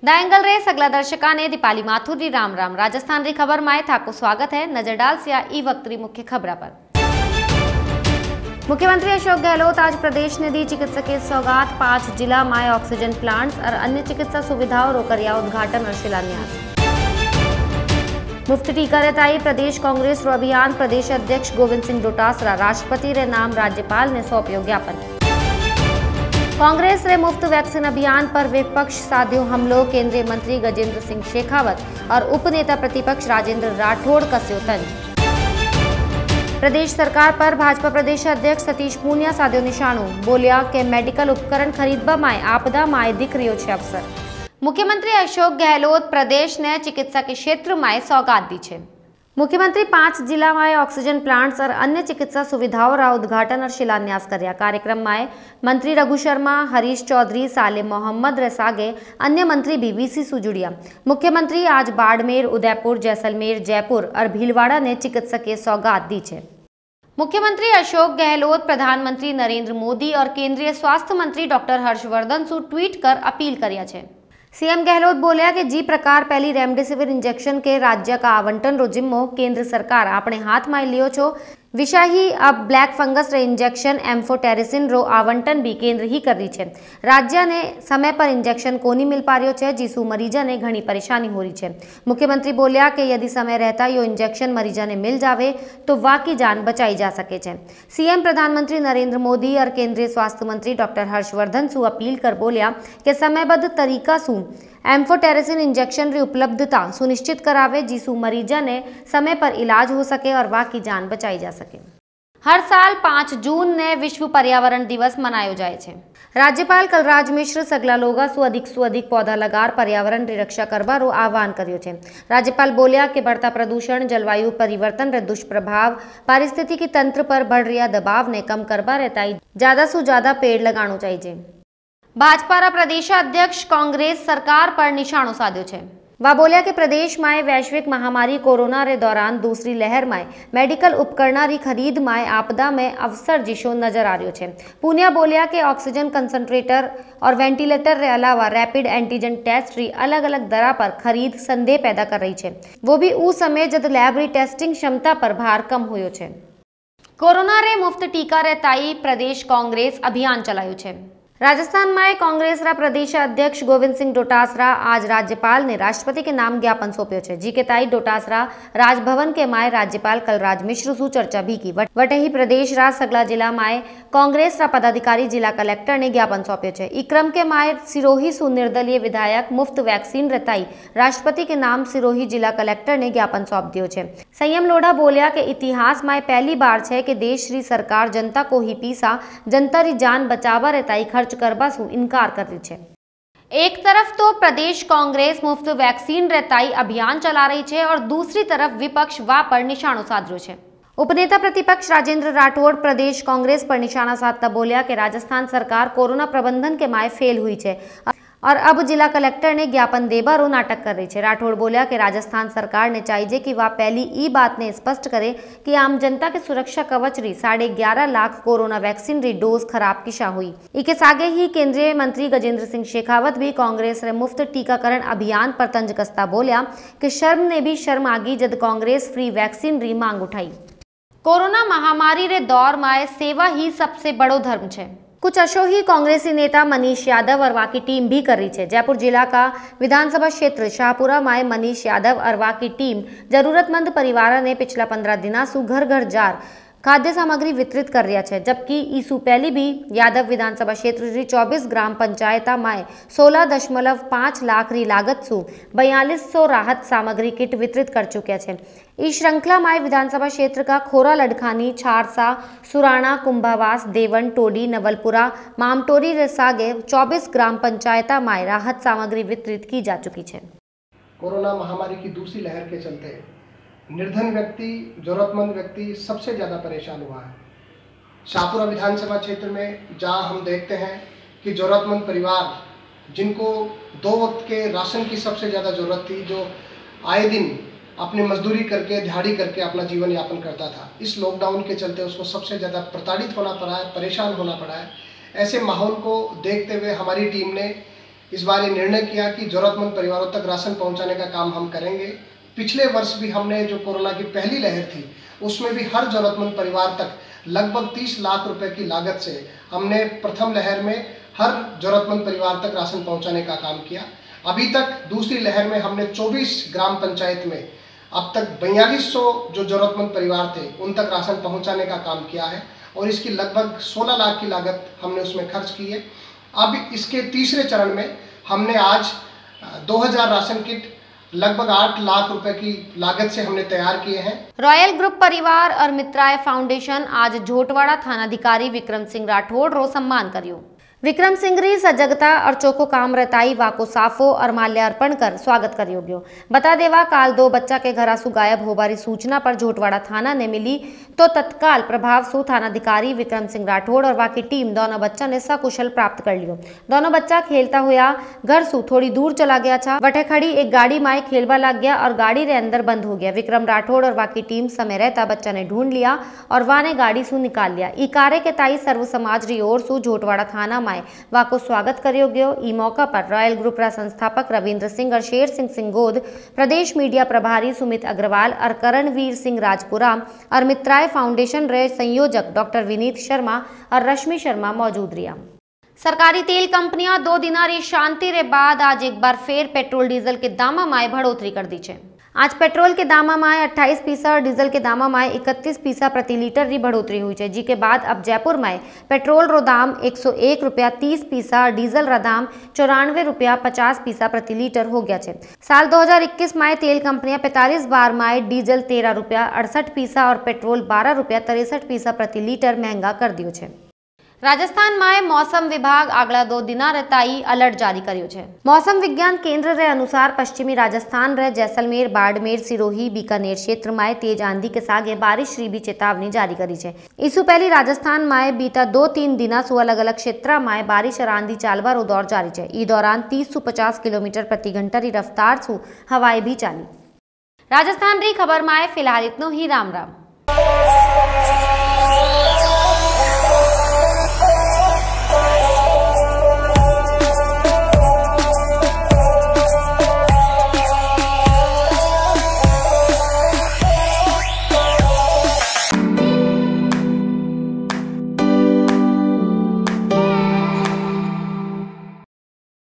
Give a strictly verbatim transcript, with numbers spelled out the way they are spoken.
The angle रे सगला दर्शका ने दीपाली माथुर री राम राम। राजस्थान री खबर माए था को स्वागत है। नजर डाल सिया ई वक्त री मुख्य खबरा पर। मुख्यमंत्री अशोक गहलोत आज प्रदेश ने दी चिकित्सकीय सौगात। पांच जिला माए ऑक्सीजन प्लांट्स और अन्य चिकित्सा सुविधाओं रो करिया उद्घाटन और शिलान्यास। मुफ्त टीका रेताई प्रदेश कांग्रेस रो अभियान। प्रदेश अध्यक्ष गोविंद सिंह डोटासरा राष्ट्रपति रे नाम राज्यपाल ने सौंप्यो ज्ञापन। कांग्रेस रे मुफ्त वैक्सीन अभियान पर विपक्ष साध्यो हमलो। केंद्रीय मंत्री गजेंद्र सिंह शेखावत और उपनेता प्रतिपक्ष राजेंद्र राठौड़ कसयो तंज। प्रदेश सरकार पर भाजपा प्रदेश अध्यक्ष सतीश पूनिया साध्यो निशानो। बोलिया के मेडिकल उपकरण खरीदवा माय आपदा माय दिख रह्यो छे अवसर। मुख्यमंत्री अशोक गहलोत प्रदेश ने चिकित्सा के क्षेत्र में सौगात दी है। मुख्यमंत्री पांच जिला में ऑक्सीजन प्लांट्स और अन्य चिकित्सा सुविधाओं का उद्घाटन और शिलान्यास कर्या। कार्यक्रम में मंत्री रघु शर्मा, हरीश चौधरी, साले मोहम्मद रेसागे, अन्य मंत्री भी वीसी जुड़िया। मुख्यमंत्री आज बाड़मेर, उदयपुर, जैसलमेर, जयपुर और भीलवाड़ा ने चिकित्सकीय सौगात दी है। मुख्यमंत्री अशोक गहलोत प्रधानमंत्री नरेंद्र मोदी और केंद्रीय स्वास्थ्य मंत्री डॉक्टर हर्षवर्धन सु ट्वीट कर अपील कर्या छे। सीएम गहलोत बोलिया कि जी प्रकार पहली रेमडेसिविर इंजेक्शन के राज्य का आवंटन रो जिम्मो केंद्र सरकार अपने हाथ में लियो छो। विषय ही अब ब्लैक फंगस रे इंजेक्शन एम्फोटेरिसिन रो आवंटन भी केंद्र ही कर रही है। राज्य ने समय पर इंजेक्शन को नहीं मिल पा रही है, जिसु मरीजा ने घनी परेशानी हो रही है। मुख्यमंत्री बोलिया कि यदि समय रहता यो इंजेक्शन मरीजा ने मिल जावे तो वाकई जान बचाई जा सके छे। सीएम प्रधानमंत्री नरेंद्र मोदी और केंद्रीय स्वास्थ्य मंत्री डॉक्टर हर्षवर्धन सु अपील कर बोलिया कि समयबद्ध तरीका सु एम्फोटेरिसिन इंजेक्शन री उपलब्धता सुनिश्चित करावे, जिसु मरीजा ने समय पर इलाज हो सके और वाकई जान बचाई जा सके। हर साल पाँच जून ने विश्व पर्यावरण दिवस मनायो जाए छे। राज्यपाल कलराज मिश्र सगला लोगा सु अधिक सु अधिक पौधा लगार पर्यावरण री रक्षा करवा रो आह्वान कर्यो छे। राज्यपाल बोलिया कि बढ़ता प्रदूषण, जलवायु परिवर्तन रे दुष्प्रभाव, पारिस्थितिकी तंत्र पर बढ़ रहा दबाव ने कम करवा रहता ज्यादा सु ज्यादा पेड़ लगाणो चाहिए। भाजपा रा प्रदेश अध्यक्ष कांग्रेस सरकार पर निशानो साध्यो छे। वह बोलिया कि प्रदेश में वैश्विक महामारी कोरोना रे दौरान दूसरी लहर में मेडिकल उपकरण री खरीद में आपदा में अवसर जिशो नजर आ रह्यो छे। पूनिया बोलिया कि ऑक्सीजन कंसंट्रेटर और वेंटिलेटर रे अलावा रैपिड एंटीजन टेस्ट री अलग अलग दरा पर खरीद संदेह पैदा कर रही है, वो भी उस समय जब लैब री टेस्टिंग क्षमता पर भार कम होयो छे। कोरोना रे मुफ्त टीका रेताई प्रदेश कांग्रेस अभियान चलायो छे। राजस्थान में कांग्रेस रा प्रदेश अध्यक्ष गोविंद सिंह डोटासरा आज राज्यपाल ने राष्ट्रपति के नाम ज्ञापन सौंप्यो छे। जी के ताई डोटासरा राजभवन के माय राज्यपाल कलराज मिश्र सु चर्चा भी की। वटे ही प्रदेश रा सगला जिला माय कांग्रेस रा पदाधिकारी जिला कलेक्टर ने ज्ञापन सौंप्यो छे। ई क्रम के माय सिरोही सु निर्दलीय विधायक मुफ्त वैक्सीन रेताई राष्ट्रपति के नाम सिरोही जिला कलेक्टर ने ज्ञापन सौंप दियो छे। संयम लोढ़ा बोलिया के इतिहास में पहली बार छे कि देश री सरकार जनता को ही पीसा जनता री जान बचावा रेताई खर्च करबा सु इनकार कर रही है। एक तरफ तो प्रदेश कांग्रेस मुफ्त वैक्सीन रेताई अभियान चला रही है और दूसरी तरफ विपक्ष वा पर निशानो साध रह्यो छे। उपनेता प्रतिपक्ष राजेंद्र राठौड़ प्रदेश कांग्रेस पर निशाना साधता बोलिया कि राजस्थान सरकार कोरोना प्रबंधन के माय फेल हुई है और अब जिला कलेक्टर ने ज्ञापन देबा रो नाटक कर रही है। राठौड़ बोलिया कि राजस्थान सरकार ने चाहिए कि वह पहली ई बात ने स्पष्ट करे कि आम जनता के सुरक्षा कवच री साढ़े ग्यारह लाख कोरोना वैक्सीन री डोज खराब किशा हुई। इके सागे ही केंद्रीय मंत्री गजेंद्र सिंह शेखावत भी कांग्रेस रे मुफ्त टीकाकरण अभियान पर तंज कसता बोलिया कि शर्म ने भी शर्म आगी जद कांग्रेस फ्री वैक्सीन री मांग उठाई। कोरोना महामारी रे दौर में सेवा ही सबसे बड़ो धर्म छे। कुछ अशोही कांग्रेसी नेता मनीष यादव और वाकी टीम भी कर रही है। जयपुर जिला का विधानसभा क्षेत्र शाहपुरा में मनीष यादव और वाकी टीम जरूरतमंद परिवार ने पिछला पंद्रह दिना सु घर घर जार खाद्य सामग्री वितरित कर रहा है, जबकि ईसु पहली भी यादव विधानसभा क्षेत्र री चौबीस ग्राम पंचायता में सोलह दशमलव पाँच लाख री लागत सु बयालीस सौ राहत सामग्री किट वितरित कर चुके हैं। इस श्रृंखला में विधानसभा क्षेत्र का खोरा, लडखानी, छारसा, सुराणा, कुंभावास, देवन, टोडी, नवलपुरा, मामटोरी रेसागे चौबीस ग्राम पंचायता में राहत सामग्री वितरित की जा चुकी है। कोरोना महामारी की दूसरी लहर के चलते निर्धन व्यक्ति, जरूरतमंद व्यक्ति सबसे ज़्यादा परेशान हुआ है। शाहपुरा विधानसभा क्षेत्र में जहां हम देखते हैं कि जरूरतमंद परिवार जिनको दो वक्त के राशन की सबसे ज़्यादा ज़रूरत थी, जो आए दिन अपनी मजदूरी करके, दिहाड़ी करके अपना जीवन यापन करता था, इस लॉकडाउन के चलते उसको सबसे ज़्यादा प्रताड़ित होना पड़ा है, परेशान होना पड़ा है। ऐसे माहौल को देखते हुए हमारी टीम ने इस बार ये निर्णय किया कि जरूरतमंद परिवारों तक राशन पहुंचाने का काम हम करेंगे। पिछले वर्ष भी हमने जो कोरोना की पहली लहर थी उसमें भी हर जरूरतमंद परिवार तक लगभग तीस लाख रुपए की लागत से हमने प्रथम लहर में हर जरूरतमंद परिवार तक राशन पहुंचाने का काम किया। अभी तक दूसरी लहर में हमने चौबीस ग्राम पंचायत में अब तक बयालीस सौ जो जरूरतमंद परिवार थे उन तक राशन पहुंचाने का काम किया है और इसकी लगभग सोलह लाख की लागत हमने उसमें खर्च की है। अब इसके तीसरे चरण में हमने आज दो हज़ार राशन किट लगभग आठ लाख रुपए की लागत से हमने तैयार किए हैं। रॉयल ग्रुप परिवार और मित्राय फाउंडेशन आज झोटवाड़ा थानाधिकारी विक्रम सिंह राठौड़ रो सम्मान करियो। विक्रम सिंह री सजगता और चौको काम रताई वाको साफो और माल्यार्पण कर स्वागत करियो गयो। बता देवा काल दो बच्चा के घरासु गायब होबारी सूचना पर झोटवाड़ा थाना ने मिली तो तत्काल प्रभाव सु थानाधिकारी विक्रम सिंह राठौड़ और बाकी टीम दोनों बच्चा ने सकुशल प्राप्त कर लियो। दोनों बच्चा खेलता हुआ घर सु थोड़ी दूर चला गया था। वटे खड़ी एक गाड़ी माए खेलवा लग गया और गाड़ी रे अंदर बंद हो गया। विक्रम राठौड़ और बाकी टीम समय रहता बच्चा ने ढूंढ लिया और वाने गाड़ी सु निकाल लिया। ई कार्य के ताई सर्व समाज री ओर सु झोटवाड़ा थाना माए वाको स्वागत करियो गयो। ई मौका पर रॉयल ग्रुप रा संस्थापक रविंद्र सिंह और शेर सिंह सिंगोद, प्रदेश मीडिया प्रभारी सुमित अग्रवाल और करणवीर सिंह राजपुरा और मित्राय फाउंडेशन रे संयोजक डॉक्टर विनीत शर्मा और रश्मि शर्मा मौजूद रिया। सरकारी तेल कंपनियां दो दिना री शांति रे बाद आज एक बार फिर पेट्रोल डीजल के दामा माए बढ़ोतरी कर दी है। आज पेट्रोल के दामा माए अट्ठाईस पीसा और डीजल के दामा माए इकतीस पीसा प्रति लीटर री बढ़ोतरी हुई है। जी के बाद अब जयपुर में पेट्रोल रो दाम एक सौ एक रुपया तीस पीसा और डीजल रा दाम चौरानवे रुपया पचास पीसा प्रति लीटर हो गया है। साल दो हजार इक्कीस में तेल कंपनियां पैंतालीस बार माए डीजल तेरह रुपया अड़सठ पीसा और पेट्रोल बारह रुपया तिरसठ पीसा प्रति लीटर महंगा कर दियो है। राजस्थान में मौसम विभाग अगला दो दिना रताई अलर्ट जारी करियो है। मौसम विज्ञान केंद्र रे अनुसार पश्चिमी राजस्थान रे जैसलमेर, बाड़मेर, सिरोही, बीकानेर क्षेत्र में तेज आंधी के सागे बारिश री भी चेतावनी जारी करी है। इसु पहले राजस्थान में बीता दो तीन दिना सु अलग अलग क्षेत्र में बारिश और आंधी चालवा रो दौर जारी है। ई दौरान तीस सु पचास किलोमीटर प्रति घंटा री रफ्तार सु हवाएं भी चाली। राजस्थान री खबर में फिलहाल इतनो ही। राम राम।